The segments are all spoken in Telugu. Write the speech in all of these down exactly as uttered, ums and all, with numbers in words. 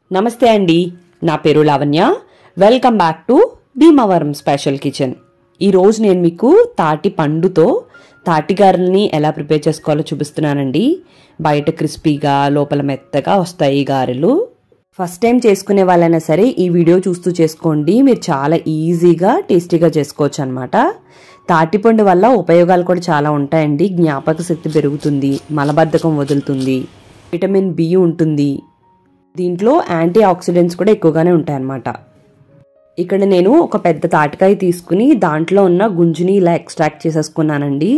నమస్తే అండి, నా పేరు Lavanya. Welcome back to Bhimavaram special kitchen. ఈరోజు నేను మీకు తాటి పండుతో తాటి గారెల్ని ఎలా ప్రిపేర్ చేసుకోవాలో చూపిస్తున్నానండి. బయట క్రిస్పీగా లోపల మెత్తగా వస్తాయి ఈ గారెలు. ఫస్ట్ టైం చేసుకునే వాళ్ళైనా సరే ఈ వీడియో చూస్తూ చేసుకోండి. మీరు చాలా ఈజీగా టేస్టీగా చేసుకోవచ్చు అనమాట. తాటిపండు వల్ల ఉపయోగాలు కూడా చాలా ఉంటాయండి. జ్ఞాపక శక్తి పెరుగుతుంది, మలబద్ధకం వదులుతుంది, విటమిన్ బి ఉంటుంది, దీంట్లో యాంటీ ఆక్సిడెంట్స్ కూడా ఎక్కువగానే ఉంటాయన్నమాట. ఇక్కడ నేను ఒక పెద్ద తాటికాయ తీసుకుని దాంట్లో ఉన్న గుంజుని ఇలా ఎక్స్ట్రాక్ట్ చేసేసుకున్నానండి.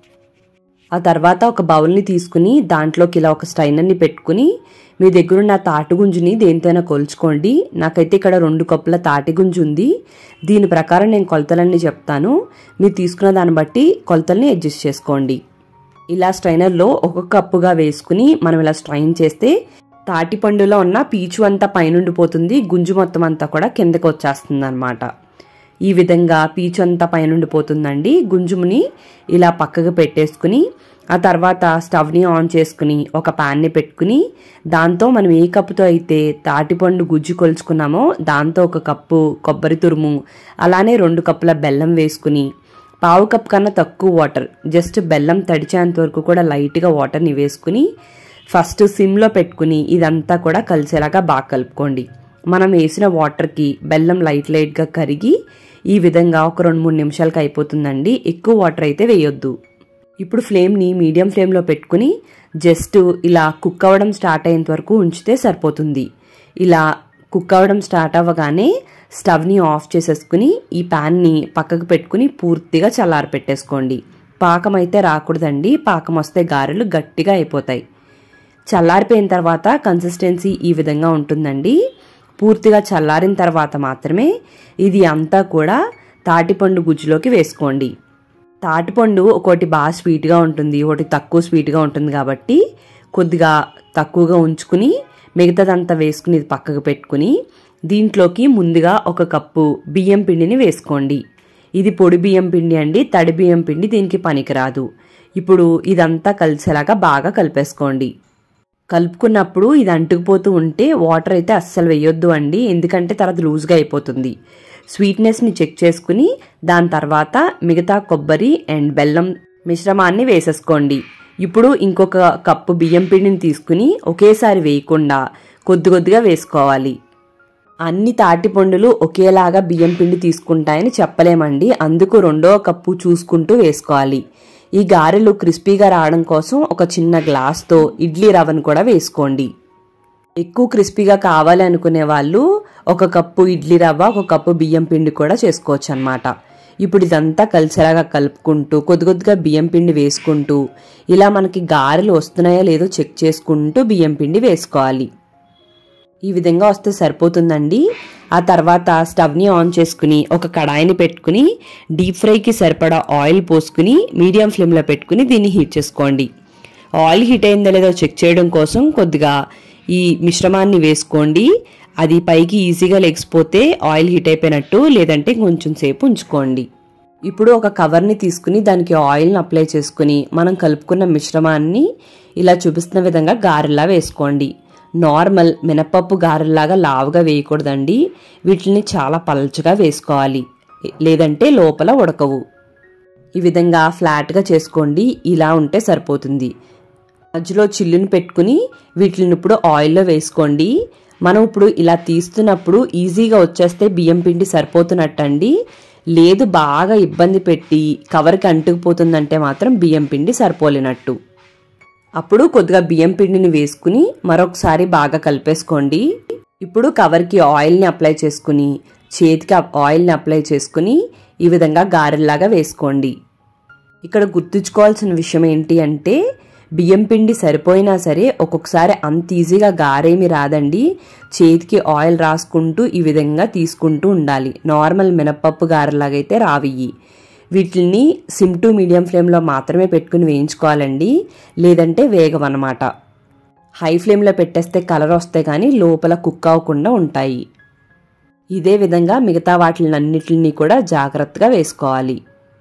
ఆ తర్వాత ఒక బౌల్ని తీసుకుని దాంట్లోకి ఇలా ఒక స్ట్రైనర్ని పెట్టుకుని మీ దగ్గరున్న తాటి గుంజుని దేనితోనైనా కొలుచుకోండి. నాకైతే ఇక్కడ రెండు కప్పుల తాటి గుంజు ఉంది. దీని ప్రకారం నేను కొలతలన్నీ చెప్తాను, మీరు తీసుకున్న దాన్ని బట్టి కొలతల్ని అడ్జస్ట్ చేసుకోండి. ఇలా స్ట్రైనర్లో ఒక కప్పుగా వేసుకుని మనం ఇలా స్ట్రైన్ చేస్తే తాటి పండులో ఉన్న పీచు అంతా పైనుండి పోతుంది, గుంజు మొత్తం అంతా కూడా కిందకి వచ్చేస్తుంది అనమాట. ఈ విధంగా పీచు అంతా పైనుండి పోతుందండి. గుంజుని ఇలా పక్కకు పెట్టేసుకుని ఆ తర్వాత స్టవ్ని ఆన్ చేసుకుని ఒక ప్యాన్ని పెట్టుకుని దాంతో మనం ఏ కప్పుతో అయితే తాటిపండు గుజ్జు కొలుచుకున్నామో దాంతో ఒక కప్పు కొబ్బరి తురుము, అలానే రెండు కప్పుల బెల్లం వేసుకుని పావు కప్ కన్నా తక్కువ వాటర్, జస్ట్ బెల్లం తడిచేంత వరకు కూడా లైట్గా వాటర్ని వేసుకుని ఫస్ట్ సిమ్లో పెట్టుకుని ఇదంతా కూడా కలిసేలాగా బాగా కలుపుకోండి. మనం వేసిన వాటర్కి బెల్లం లైట్ లైట్గా కరిగి ఈ విధంగా ఒక రెండు మూడు నిమిషాలకి అయిపోతుందండి. ఎక్కువ వాటర్ అయితే వేయొద్దు. ఇప్పుడు ఫ్లేమ్ని మీడియం ఫ్లేమ్లో పెట్టుకుని జస్ట్ ఇలా కుక్ అవ్వడం స్టార్ట్ అయ్యేంత వరకు ఉంచితే సరిపోతుంది. ఇలా కుక్ అవ్వడం స్టార్ట్ అవ్వగానే స్టవ్ని ఆఫ్ చేసేసుకుని ఈ ప్యాన్ని పక్కకు పెట్టుకుని పూర్తిగా చల్లారి పెట్టేసుకోండి. పాకం అయితే రాకూడదండి, పాకం వస్తే గారెలు గట్టిగా అయిపోతాయి. చల్లారిపోయిన తర్వాత కన్సిస్టెన్సీ ఈ విధంగా ఉంటుందండి. పూర్తిగా చల్లారిన తర్వాత మాత్రమే ఇది అంతా కూడా తాటిపండు గుజ్జులోకి వేసుకోండి. తాటిపండు ఒకటి బాగా స్వీట్గా ఉంటుంది, ఒకటి తక్కువ స్వీట్గా ఉంటుంది కాబట్టి కొద్దిగా తక్కువగా ఉంచుకుని మిగతాదంతా వేసుకుని ఇది పక్కకు పెట్టుకుని దీంట్లోకి ముందుగా ఒక కప్పు బియ్యం పిండిని వేసుకోండి. ఇది పొడి బియ్యం పిండి అండి, తడి బియ్యం పిండి దీనికి పనికిరాదు. ఇప్పుడు ఇదంతా కలిసేలాగా బాగా కలిపేసుకోండి. కలుపుకున్నప్పుడు ఇది అంటుకుపోతూ ఉంటే వాటర్ అయితే అస్సలు వేయొద్దు అండి, ఎందుకంటే తర్వాత లూజ్గా అయిపోతుంది. స్వీట్నెస్ని చెక్ చేసుకుని దాని తర్వాత మిగతా కొబ్బరి అండ్ బెల్లం మిశ్రమాన్ని వేసేసుకోండి. ఇప్పుడు ఇంకొక కప్పు బియ్యం పిండిని తీసుకుని ఒకేసారి వేయకుండా కొద్ది కొద్దిగా వేసుకోవాలి. అన్ని తాటి పండులు ఒకేలాగా బియ్యం పిండి తీసుకుంటాయని చెప్పలేమండి, అందుకు రెండో కప్పు చూసుకుంటూ వేసుకోవాలి. ఈ గారెలు క్రిస్పీగా రావడం కోసం ఒక చిన్న గ్లాస్తో ఇడ్లీ రవ్వను కూడా వేసుకోండి. ఎక్కువ క్రిస్పీగా కావాలి అనుకునే వాళ్ళు ఒక కప్పు ఇడ్లీ రవ్వ, ఒక కప్పు బియ్యం పిండి కూడా చేసుకోవచ్చు అనమాట. ఇప్పుడు ఇదంతా కలిసేలాగా కలుపుకుంటూ కొద్ది కొద్దిగా బియ్యం పిండి వేసుకుంటూ ఇలా మనకి గారెలు వస్తున్నాయో లేదో చెక్ చేసుకుంటూ బియ్యం పిండి వేసుకోవాలి. ఈ విధంగా వస్తే సరిపోతుందండి. ఆ తర్వాత స్టవ్ని ఆన్ చేసుకుని ఒక కడాయిని పెట్టుకుని డీప్ ఫ్రైకి సరిపడా ఆయిల్ పోసుకుని మీడియం ఫ్లేమ్లో పెట్టుకుని దీన్ని హీట్ చేసుకోండి. ఆయిల్ హీట్ అయిందో లేదో చెక్ చేయడం కోసం కొద్దిగా ఈ మిశ్రమాన్ని వేసుకోండి. అది పైకి ఈజీగా లెగిసిపోతే ఆయిల్ హీట్ అయిపోయినట్టు, లేదంటే కొంచెం సేపు ఉంచుకోండి. ఇప్పుడు ఒక కవర్ని తీసుకుని దానికి ఆయిల్ని అప్లై చేసుకుని మనం కలుపుకున్న మిశ్రమాన్ని ఇలా చూపిస్తున్న విధంగా గారెలా వేసుకోండి. నార్మల్ మినపప్పు గారెల్లాగా లావుగా వేయకూడదండి, వీటిని చాలా పల్చగా వేసుకోవాలి, లేదంటే లోపల ఉడకవు. ఈ విధంగా ఫ్లాట్గా చేసుకోండి, ఇలా ఉంటే సరిపోతుంది. మధ్యలో చిల్లుని పెట్టుకుని వీటిని ఇప్పుడు ఆయిల్లో వేసుకోండి. మనం ఇప్పుడు ఇలా తీస్తున్నప్పుడు ఈజీగా వచ్చేస్తే బియ్యం పిండి సరిపోతున్నట్టండి, లేదు బాగా ఇబ్బంది పెట్టి కవర్కి అంటుకుపోతుందంటే మాత్రం బియ్యం పిండి సరిపోలేనట్టు. అప్పుడు కొద్దిగా బియ్యం పిండిని వేసుకుని మరొకసారి బాగా కలిపేసుకోండి. ఇప్పుడు కవర్కి ఆయిల్ని అప్లై చేసుకుని చేతికి ఆయిల్ని అప్లై చేసుకుని ఈ విధంగా గారెల్లాగా వేసుకోండి. ఇక్కడ గుర్తుంచుకోవాల్సిన విషయం ఏంటి అంటే బియ్యం పిండి సరిపోయినా సరే ఒక్కొక్కసారి అంత ఈజీగా గారేమి రాదండి. చేతికి ఆయిల్ రాసుకుంటూ ఈ విధంగా తీసుకుంటూ ఉండాలి. నార్మల్ మినపప్పు గారెలాగైతే రావియ్యి. వీటిని సిమ్ టు మీడియం ఫ్లేమ్లో మాత్రమే పెట్టుకుని వేయించుకోవాలండి, లేదంటే వేగవన్నమాట. హై ఫ్లేమ్లో పెట్టేస్తే కలర్ వస్తాయి కానీ లోపల కుక్ అవ్వకుండా ఉంటాయి. ఇదే విధంగా మిగతా వాటిలన్నిటిని కూడా జాగ్రత్తగా వేసుకోవాలి.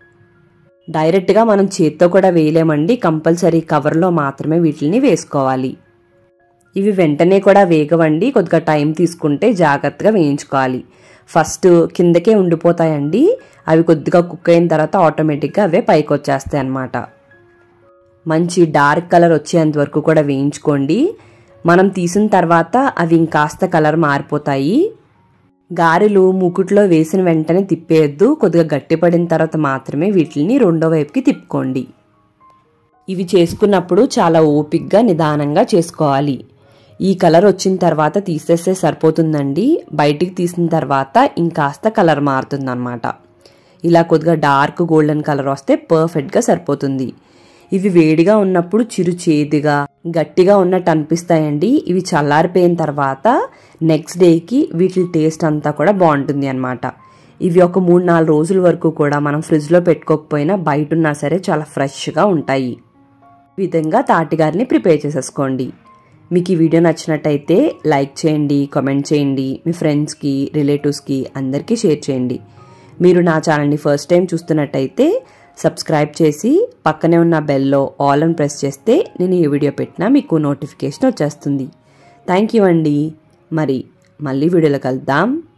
డైరెక్ట్గా మనం చేత్తో కూడా వేయలేమండి, కంపల్సరీ కవర్లో మాత్రమే వీటిని వేసుకోవాలి. ఇవి వెంటనే కూడా వేగవండి, కొద్దిగా టైం తీసుకుంటే జాగ్రత్తగా వేయించుకోవాలి. ఫస్ట్ కిందకే ఉండిపోతాయండి, అవి కొద్దిగా కుక్ అయిన తర్వాత ఆటోమేటిక్గా అవే పైకి వచ్చేస్తాయి అన్నమాట. మంచి డార్క్ కలర్ వచ్చేంత వరకు కూడా వేయించుకోండి. మనం తీసిన తర్వాత అవి ఇంకాస్త కలర్ మారిపోతాయి. గారెలు మూకుట్లో వేసిన వెంటనే తిప్పేయద్దు, కొద్దిగా గట్టిపడిన తర్వాత మాత్రమే వీటిని రెండో వైపుకి తిప్పుకోండి. ఇవి చేసుకున్నప్పుడు చాలా ఓపిక్గా నిదానంగా చేసుకోవాలి. ఈ కలర్ వచ్చిన తర్వాత తీసేస్తే సరిపోతుందండి. బయటికి తీసిన తర్వాత ఇంకాస్త కలర్ మారుతుంది అన్నమాట. ఇలా కొద్దిగా డార్క్ గోల్డెన్ కలర్ వస్తే పర్ఫెక్ట్గా సరిపోతుంది. ఇవి వేడిగా ఉన్నప్పుడు చిరు చేదుగా గట్టిగా ఉన్నట్టు అనిపిస్తాయండి. ఇవి చల్లారిపోయిన తర్వాత నెక్స్ట్ డేకి వీటి టేస్ట్ అంతా కూడా బాగుంటుంది అన్నమాట. ఇవి ఒక మూడు నాలుగు రోజుల వరకు కూడా మనం ఫ్రిడ్జ్లో పెట్టుకోకపోయినా బయట ఉన్నా సరే చాలా ఫ్రెష్గా ఉంటాయి. ఈ విధంగా తాటిగారిని ప్రిపేర్ చేసేసుకోండి. మీకు ఈ వీడియో నచ్చినట్టయితే లైక్ చేయండి, కామెంట్ చేయండి, మీ ఫ్రెండ్స్కి రిలేటివ్స్కి అందరికీ షేర్ చేయండి. మీరు నా ఛానల్ని ఫస్ట్ టైం చూస్తున్నట్టయితే సబ్స్క్రైబ్ చేసి పక్కనే ఉన్న బెల్లో ఆల్ అని ప్రెస్ చేస్తే నేను ఏ వీడియో పెట్టినా మీకు నోటిఫికేషన్ వచ్చేస్తుంది. థ్యాంక్ యూ అండి. మరి మళ్ళీ వీడియోలో కలుద్దాం.